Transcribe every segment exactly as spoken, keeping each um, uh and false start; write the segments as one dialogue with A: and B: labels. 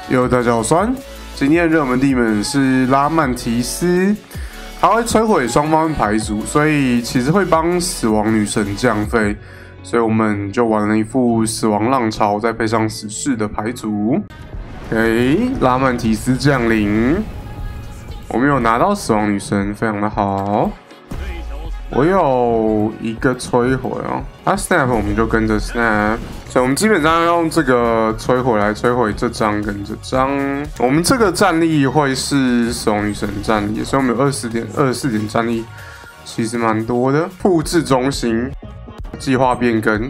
A: 哟，大家好，酸。今天的热门地门是拉曼提斯，它会摧毁双方牌组，所以其实会帮死亡女神降费，所以我们就玩了一副死亡浪潮，再配上死士的牌组。OK， 拉曼提斯降临，我们有拿到死亡女神，非常的好。我有一个摧毁哦，他 snap 我们就跟着 snap， 所以我们基本上要用这个摧毁来摧毁这张跟这张。我们这个战力会是死亡女神战力，所以我们有二十点二十四点战力，其实蛮多的。复制中心，计划变更，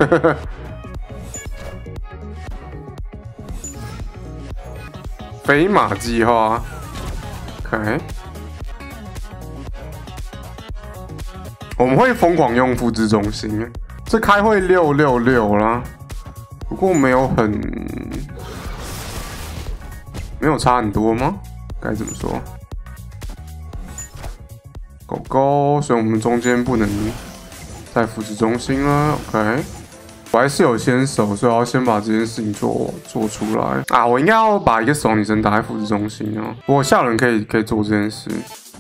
A: 飞马计划 ，OK。我们会疯狂用复制中心，这开会六六六啦，不过没有很没有差很多吗？该怎么说？狗狗，所以我们中间不能再复制中心了。OK， 我还是有先手，所以我要先把这件事情做做出来啊！我应该要把一个死亡女神打在复制中心啊！不过下轮可以可以做这件事。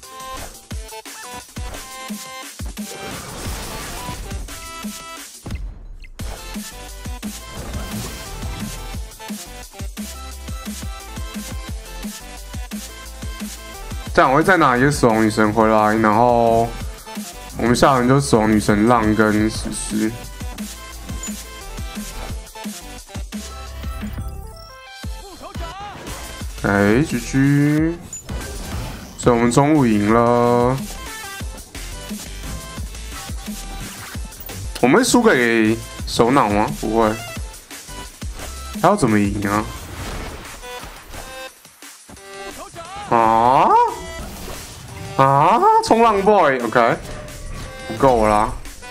A: 这样我会再拿一个死亡女神回来，然后我们下轮就死亡女神浪跟死士。哎 ，G G， 所以我们中路赢了。我们会输给首脑吗？不会。他要怎么赢啊？啊？啊！冲浪 boy，OK， 不够啦。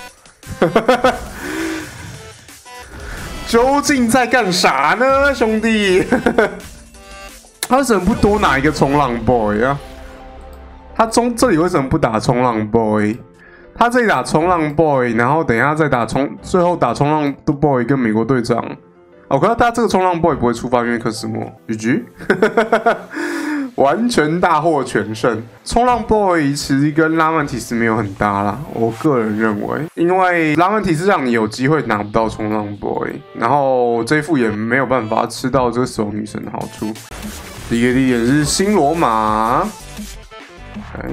A: 究竟在干啥呢，兄弟？他为什么不多拿一个冲浪 boy 啊？他中这里为什么不打冲浪 boy？ 他这里打冲浪 boy， 然后等一下再打冲，最后打冲浪 boy 跟美国队长。哦，可是他这个冲浪 boy 不会触发，因为克斯莫 G G。完全大获全胜，冲浪 boy 其实跟拉曼提斯没有很搭啦，我个人认为，因为拉曼提斯让你有机会拿不到冲浪 boy， 然后这一副也没有办法吃到这个死亡女神的好处。第一个地点是新罗马，哎，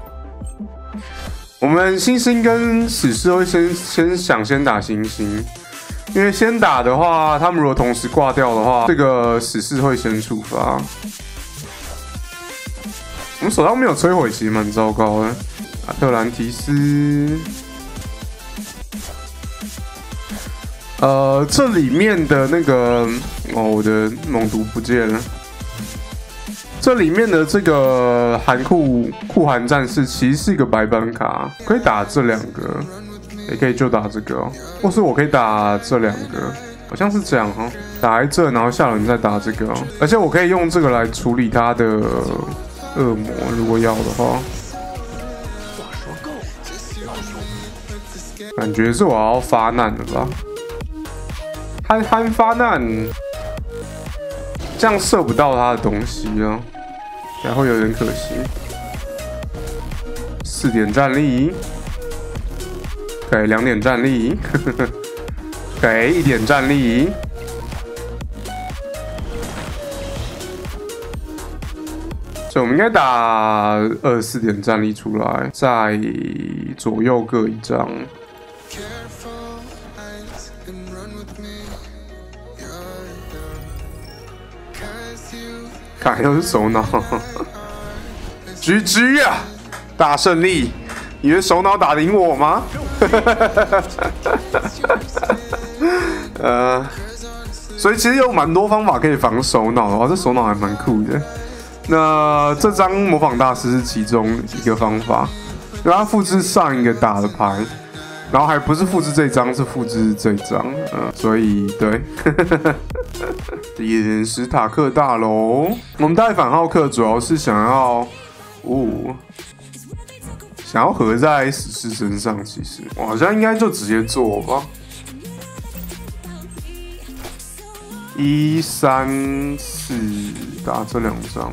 A: 我们星星跟死士会先先想先打星星，因为先打的话，他们如果同时挂掉的话，这个死士会先触发。我们手上没有摧毁，其实蛮糟糕的。阿特兰提斯，呃，这里面的那个哦，我的猛毒不见了。这里面的这个寒酷酷寒战士其实是一个白板卡，可以打这两个，也可以就打这个哦，或是我可以打这两个，好像是这样哈、哦，打在这，然后下轮再打这个哦，而且我可以用这个来处理他的。恶魔，如果要的话，感觉是我要发难了吧？憨憨发难，这样射不到他的东西啊，然后有点可惜。四点战力，给两点战力，给一点战力。所以我们应该打二十四点战力出来，在左右各一张。看又是首脑 ，G G 啊，大胜利！你以为首脑打得赢我吗？呃，所以其实有蛮多方法可以防首脑的话，这首脑还蛮酷的。那这张模仿大师是其中一个方法，因为它复制上一个打的牌，然后还不是复制这张，是复制这张，嗯，所以对。第一点史塔克大楼，我们带反浩克主要是想要，哦，想要合在死士身上，其实我好像应该就直接做吧。一三四打这两张，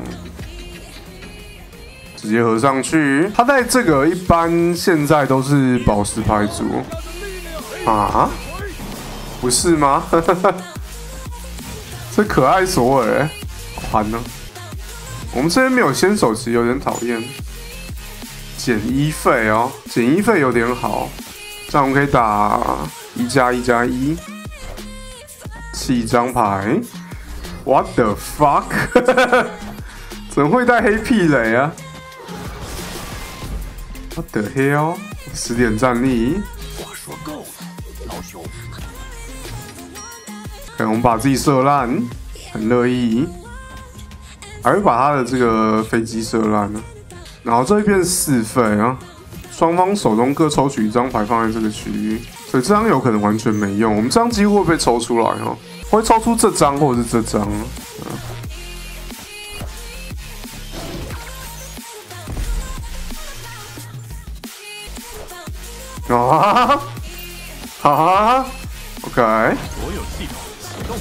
A: 直接合上去。他在这个一般现在都是宝石牌组啊，不是吗？这可爱索尔、欸，好烦呢、啊。我们这边没有先手，其实有点讨厌。减一费哦，减一费有点好，这样我们可以打一加一加一，七张牌。What the fuck？ 怎么会带黑屁雷啊 ？What the hell？ 十点战力。话说够了，老兄。可能我们把自己射烂，很乐意。还会把他的这个飞机射烂呢。然后这一边四费啊，双方手中各抽取一张牌放在这个区域，所以这张有可能完全没用。我们这张几乎会被抽出来哦，会抽出这张或者是这张。嗯、啊啊 ，OK。所有系统启动。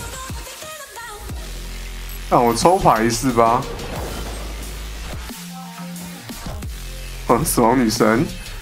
A: 让我抽牌是吧？哦，死亡女神，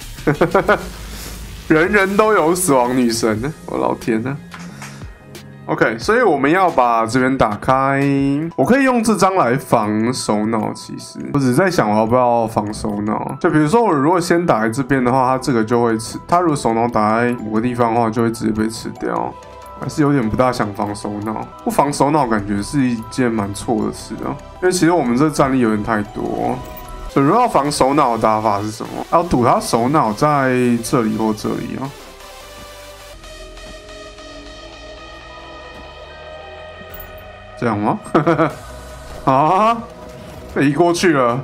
A: 人人都有死亡女神，我老天呐 ！OK， 所以我们要把这边打开。我可以用这张来防手脑，其实我只是在想我要不要防手脑。就比如说我如果先打在这边的话，它这个就会吃；它如果手脑打在某个地方的话，就会直接被吃掉。还是有点不大想防手脑，不防手脑感觉是一件蛮错的事啊。因为其实我们这战力有点太多。所以如果要防手脑的打法是什么？要赌他手脑在这里或这里啊。这样吗？啊，移过去了。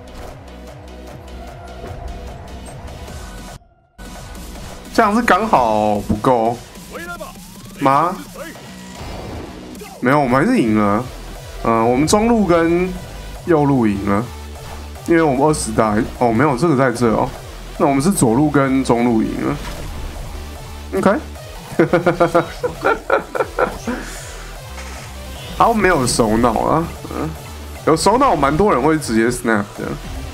A: 这样是刚好不够吗？没有，我们还是赢了。嗯、呃，我们中路跟右路赢了。因为我们二十代哦，没有这个在这哦，那我们是左路跟中路赢了 ，OK， 他没有手脑啊，嗯，有手脑蛮多人会直接 snap 的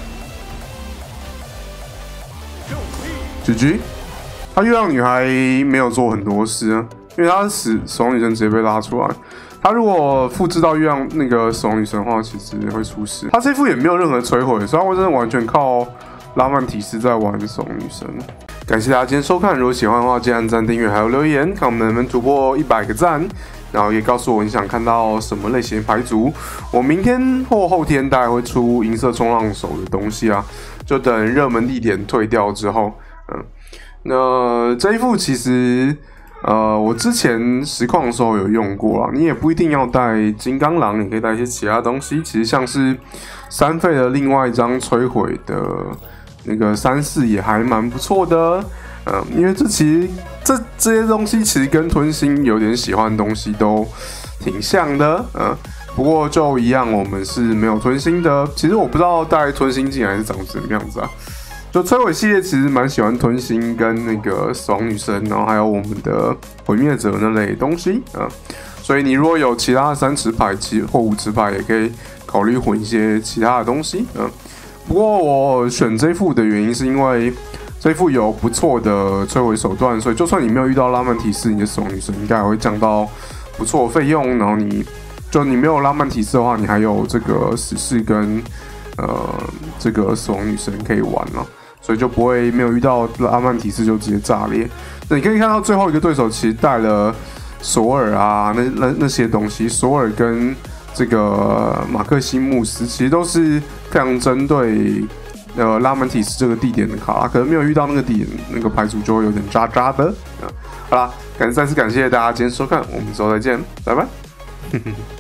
A: ，G G， 他月亮女孩没有做很多事啊，因为他是死死亡女神直接被拉出来。他如果复制到月亮那个死亡女神的话，其实会出事。他这副也没有任何摧毁，所以他会真的完全靠拉曼提斯在玩死亡女神。感谢大家今天收看，如果喜欢的话，记得按赞、订阅还有留言，看我们能不能突破一百个赞。然后也告诉我你想看到什么类型的牌组。我明天或后天大概会出银色冲浪手的东西啊，就等热门地点退掉之后，嗯，那这一副其实。呃，我之前实况的时候有用过啦，你也不一定要带金刚狼，你可以带一些其他东西。其实像是三费的另外一张摧毁的那个三四也还蛮不错的，嗯，因为这其实这这些东西其实跟吞星有点喜欢的东西都挺像的，嗯，不过就一样，我们是没有吞星的。其实我不知道带吞星进来是长什么样子啊。就摧毁系列其实蛮喜欢吞星跟那个死亡女神，然后还有我们的毁灭者那类东西啊、嗯，所以你如果有其他的三持牌其或五持牌，也可以考虑混一些其他的东西啊、嗯。不过我选这副的原因是因为这副有不错的摧毁手段，所以就算你没有遇到拉曼提斯，你的死亡女神应该还会降到不错的费用。然后你就你没有拉曼提斯的话，你还有这个死士跟呃这个死亡女神可以玩了。所以就不会没有遇到拉曼提斯就直接炸裂。那你可以看到最后一个对手其实带了索尔啊，那那那些东西，索尔跟这个马克西穆斯其实都是非常针对呃拉曼提斯这个地点的卡啦，可能没有遇到那个地点那个牌组就会有点渣渣的。好啦，感再次感谢大家今天收看，我们之后再见，拜拜。